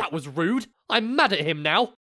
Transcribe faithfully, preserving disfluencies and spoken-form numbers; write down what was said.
That was rude. I'm mad at him now.